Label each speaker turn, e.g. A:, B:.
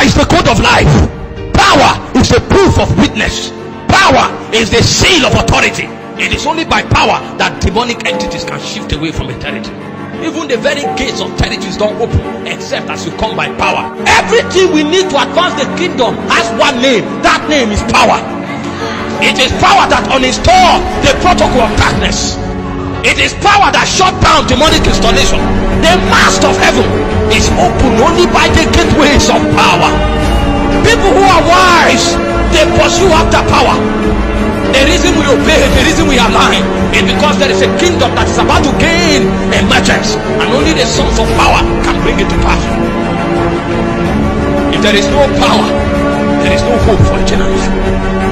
A: is the code of life. Power is the proof of witness. Power is the seal of authority. It is only by power that demonic entities can shift away from a territory. Even the very gates of territories don't open except as you come by power. Everything we need to advance the kingdom has one name. That name is power. It is power that uninstalled the protocol of darkness. It is power that shut down demonic installation. The mast of heaven is open only by the gateways of power. People who are wise, they pursue after power. The reason we obey, the reason we align, is because there is a kingdom that is about to gain emergence, and only the sons of power can bring it to pass. If there is no power, there is no hope for a generation.